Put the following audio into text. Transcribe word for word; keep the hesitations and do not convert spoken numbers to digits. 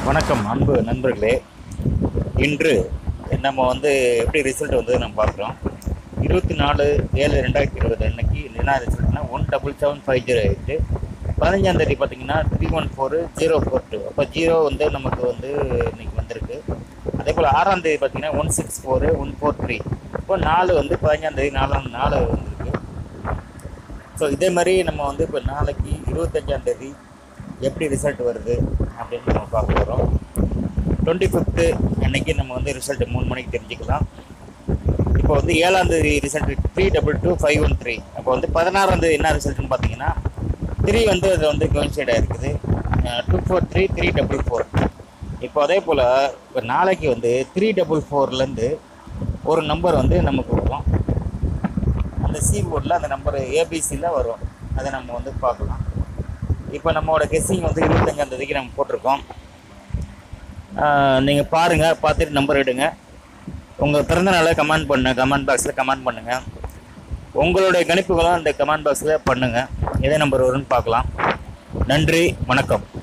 வணக்கம் அன்பு நண்பர்களே. இன்று நம்ம வந்து எப்படி ரிசல்ட் வந்து நம்ம பார்க்குறோம். இருபத்தி நாலு ஏழு ரெண்டாயிரத்தி இருபது அன்னைக்கு என்ன ரிசல்ட்னா one double seven five zero eight. பதினஞ்சாம் தேதி பார்த்தீங்கன்னா three one four zero four two. அப்போ ஜீரோ வந்து நமக்கு வந்து இன்னைக்கு வந்திருக்கு. அதே போல் ஆறாம் தேதி பார்த்தீங்கன்னா one six four one four three. இப்போ நாலு வந்து பதினஞ்சாம் தேதி நாலாம் நாலு வந்திருக்கு. ஸோ இதே மாதிரி நம்ம வந்து இப்போ நாளைக்கு இருபத்தஞ்சாம் தேதி எப்படி ரிசல்ட் வருது அப்படின்னு நம்ம பார்க்க போகிறோம். டுவெண்ட்டி ஃபிஃப்த்து அன்னைக்கு நம்ம வந்து ரிசல்ட் மூணு மணிக்கு தெரிஞ்சுக்கலாம். இப்போ வந்து ஏழாம் தேதி result three double two five one three. அப்போ வந்து பதினாறாம் தேதி என்ன ரிசல்ட்னு பார்த்தீங்கன்னா த்ரீ வந்து அதில் வந்து கோயின்சைடாக இருக்குது. Two four three three double four. இப்போ அதே போல் இப்போ நாளைக்கு வந்து த்ரீ டபுள் ஃபோர்லேருந்து ஒரு நம்பர் வந்து நமக்கு வரும். அந்த சி போர்டில் அந்த நம்பர் ஏபிசியில் வரும். அதை நம்ம வந்து பார்க்கலாம். இப்போ நம்மளோட கெஸ்ஸிங் வந்து இருபத்தஞ்சாம் தேதிக்கு நம்ம போட்டிருக்கோம். நீங்கள் பாருங்கள், பார்த்துட்டு நம்பர் எடுங்க. உங்கள் பிறந்தநாளை கமெண்ட் பண்ண கமெண்ட் பாக்ஸில் கமெண்ட் பண்ணுங்கள். உங்களுடைய கணிப்புகளும் அந்த கமெண்ட் பாக்ஸில் பண்ணுங்கள். எதே நம்பர் வரும்னு பார்க்கலாம். நன்றி, வணக்கம்.